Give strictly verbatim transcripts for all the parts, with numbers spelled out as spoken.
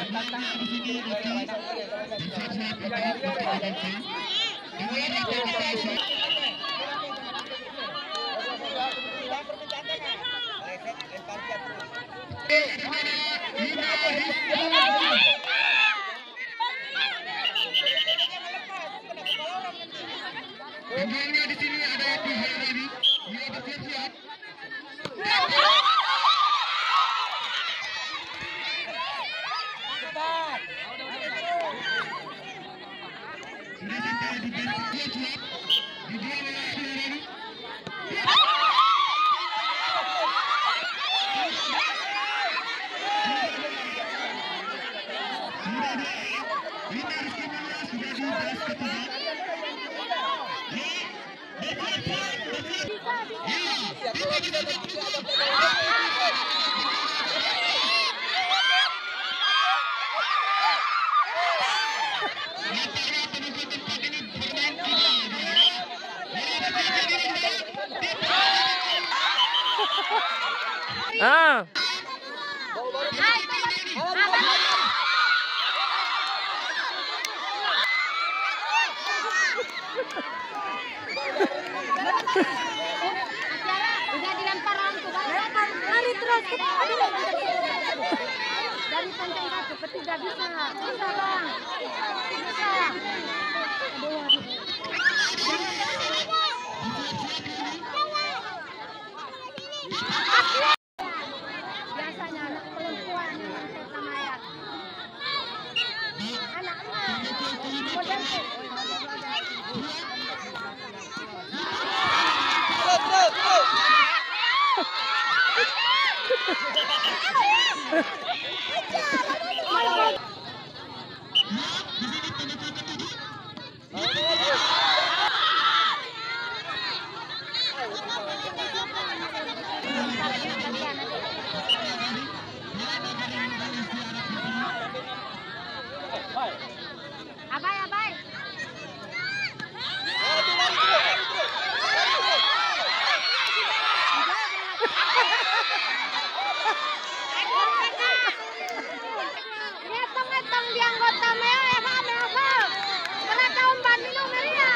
Pemainnya di sini ada Eti Hairani, dia bersiap-siap. Sudah sampai di garis siap-siap, dijual oleh Eti Hairani. Sudah ada Rina Rizky Mulia, sudah di garis ketiga. Ah. Udah dilempar orang tuh, lari terus. Dari panjang satu ke tiga bisa, bisa bang, bisa. Biasanya anak perempuan sama ya. Anak emak, modern tuh. Abai, abai. Ngetong-ngetong di anggota meo Eva Melva. Karena tahun Bandung Meria.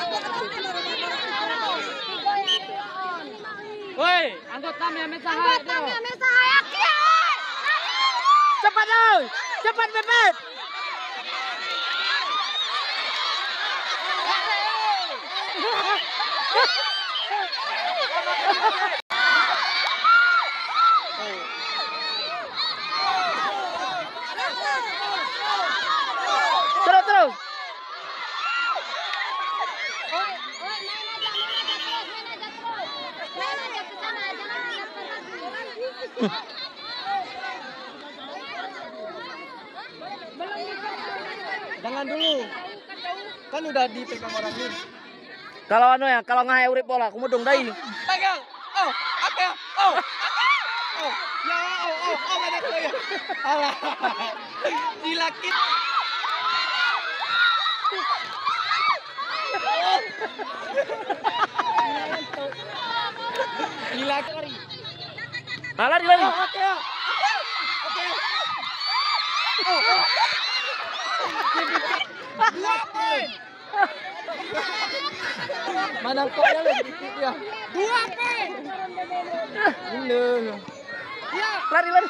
Woi, anggota meo mesah. Anggota meo mesah ya. Cepat dong. Cepat Bebet. Terus terus. Oi, oi, main aja, main aja terus, main aja terus. Main aja ke sana, jangan daftar lagi. Belum dipegang. Jangan dulu. Kan udah dipegang orang ini. Kalau anu ya, kalau ngahe urip pola, kumudung dai. Pegang. Oh, oke. Oh. Oh, ya, oh, oh, oh, mana tuh ya? Alah. Dilakit. Dilakit lari. Nah, lari lari. Oh, oke. Oke. Oh, oh. Dua poin. Mana kok ya dikit ya? Dua poin. Ini. Ya, Lari lari.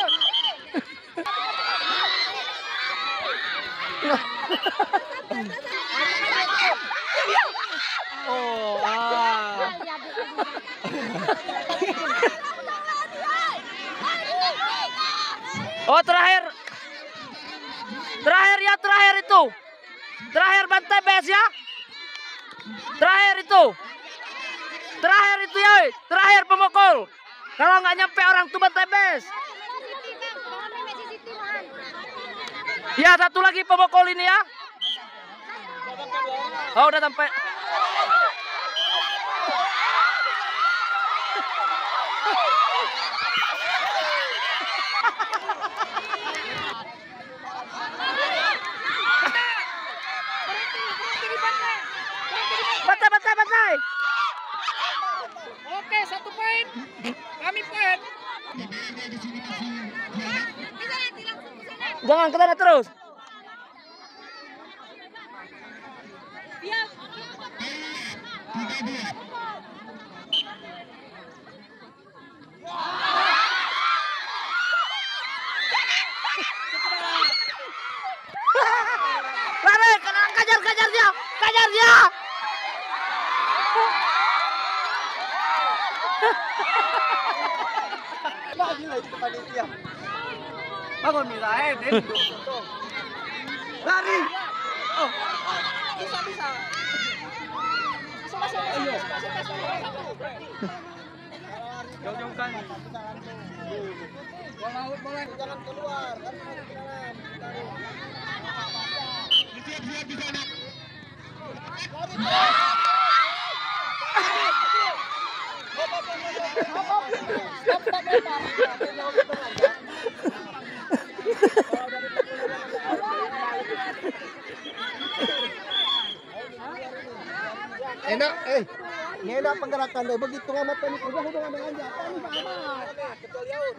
Oh, ah. Oh, terakhir. Terakhir ya, terakhir itu. Terakhir bantai bes ya. Terakhir itu. Terakhir itu ya, terakhir pemukul. Kalau nggak nyampe orang tuh bantai bes. Ya, satu lagi pemukul ini ya. Oh, udah sampai. Bantai, bantai, bantai. Oke, satu poin. Kami poin. Di sini masih Bisa nanti langsung ke sana. Jangan ke sana terus. Lari, kejar, kejar dia, kejar dia. Lagi lagi ke panitia. Bangun Mira, eh, Din. Lari. Oh, bisa bisa. Masuk masuk masuk masuk masuk. Jauh-jauhkan. Bola out boleh. Jangan keluar. Siap-siap di sana. Stop, stop, lempar. Enak, eh. Ini enak penggerakan deh. Begitu amat panik. Udah, udah, udah aja. Panik amat. Ketua Yaud.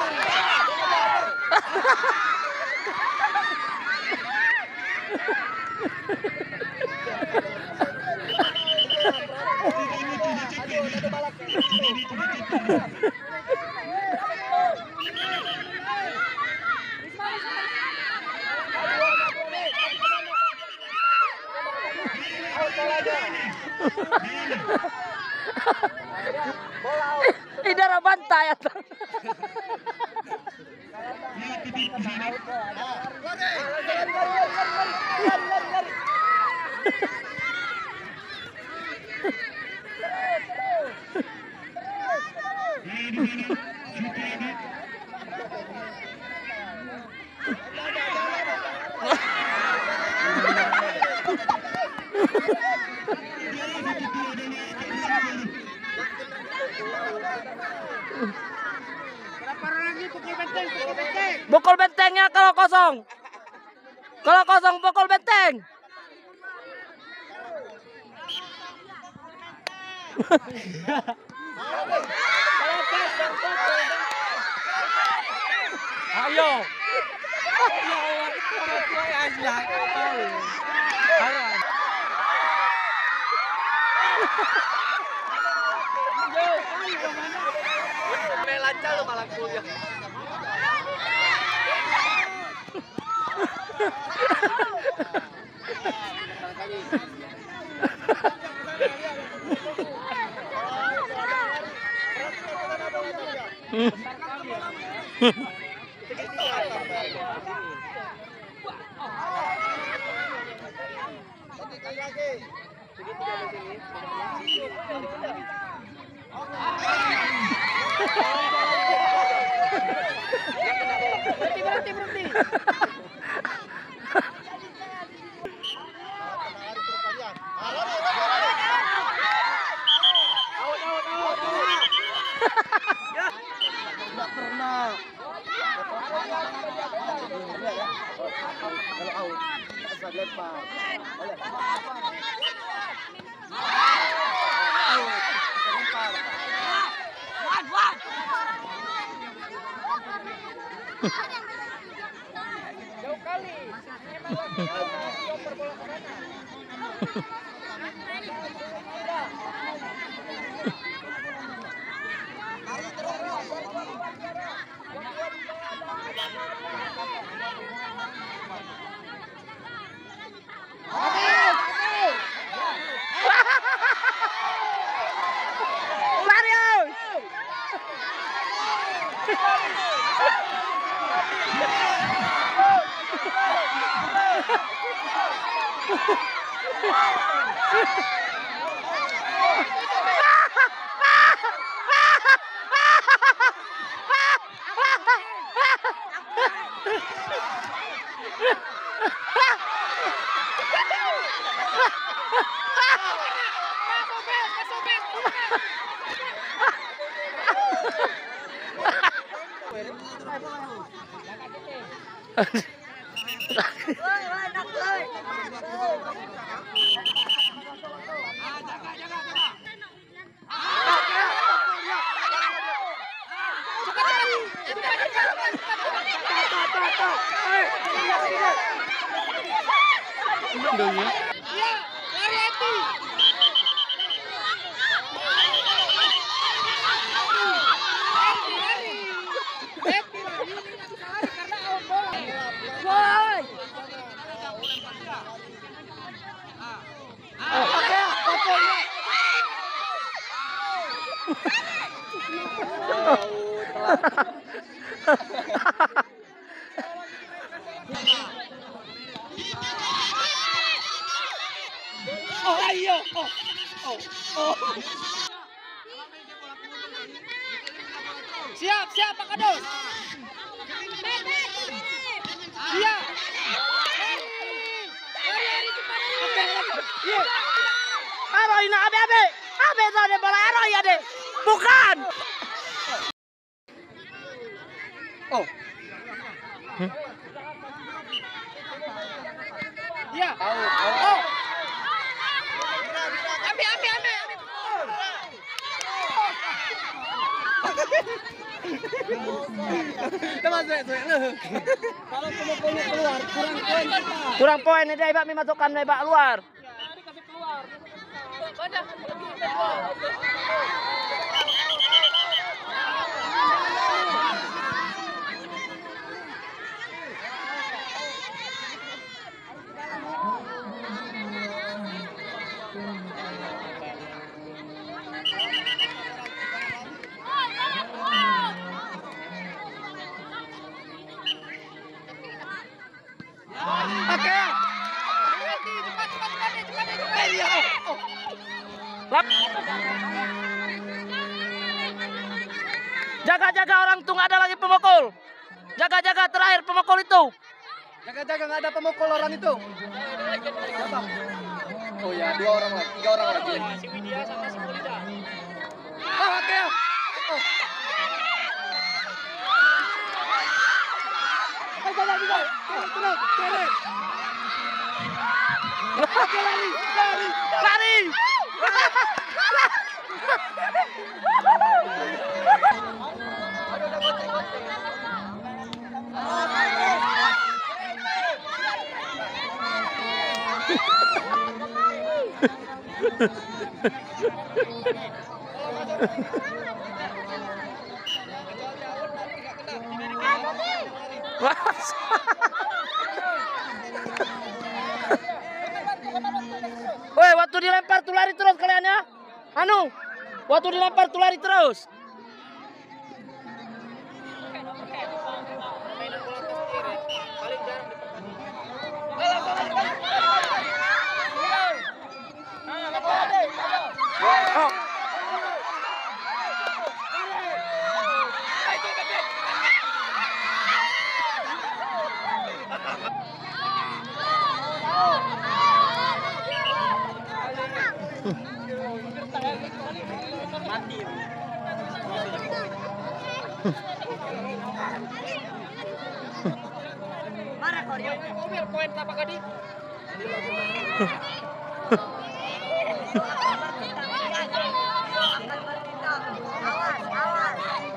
Aduh, ada balak. Idara bantai ya. Pukul bentengnya kalau kosong. Kalau kosong pukul benteng. Ayo. Lancar lu malah kuliah. Berhenti, berhenti, berhenti. Tidak pernah. Kalau out, asal lempar. Out, asal lempar. Wan, wan. Jauh kali. Hey! Oh, ayo. Oh. Oh. Oh. Siap, siap Pak Kadus. Siap. Oke, iya. Aro ini abe abe. Abe tuh ada bola aro ya deh. Bukan. Oh. Iya. Oh. Ambil, ambil, ambil. Teman saya, saya. Kalau pemukulnya keluar, kurang poin kita. Kurang poin ini Ibak memasukkan Ibak luar. Oke. Cepat, cepat, cepat, cepat, cepat. Iya. Oh. Jaga-jaga orang tuh nggak ada lagi pemukul. Jaga-jaga terakhir pemukul itu. Jaga-jaga nggak ada pemukul orang itu. Siapa? Oh ya, dua orang lagi, tiga orang lagi. Si Widya sama si Polida. Oh, oke. Oh. Ayo jalan juga. Terus, terus. Oke, lari, lari, Lari. Woi, waktu dilempar tuh lari terus kalian ya. Anu, waktu dilempar tuh lari terus. Oh. Marah kau dia. biar poin apa kadi? Awas, awas.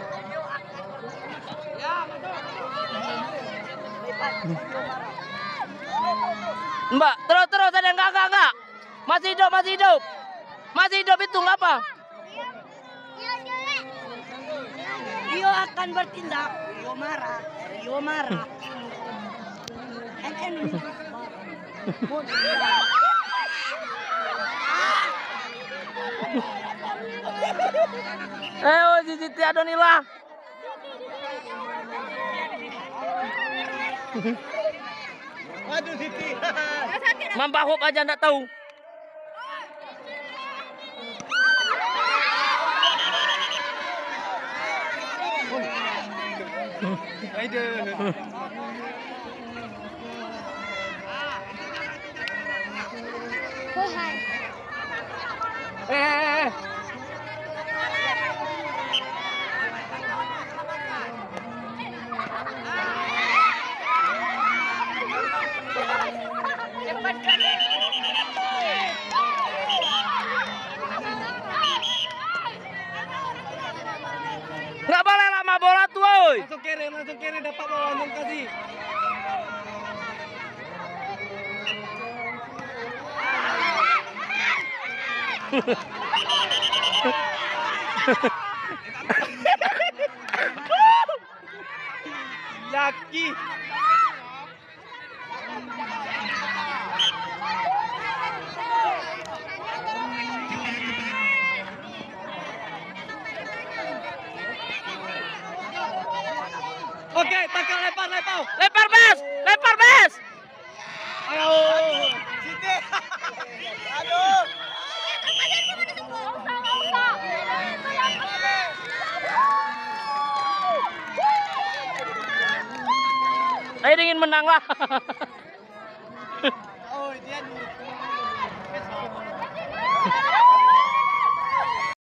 Mbak, terus terus ada enggak enggak enggak. Masih hidup, masih hidup. Masih hidup itu enggak apa? Rio akan bertindak. Rio marah. Rio marah. N N Eh, oh, si Siti Adonila. Waduh Siti. Mambahop aja enggak tahu. Aduh. Eh, eh, eh. Nggak boleh lama bola tuh, woi. Masuk kiri, masuk kiri dapat bola langsung kasih. Laki. Oke, tangkap lempar lempar. Lempar Bes, lempar Bes. Ayo. Siti. Aduh. Saya ingin menang lah. Oh, dia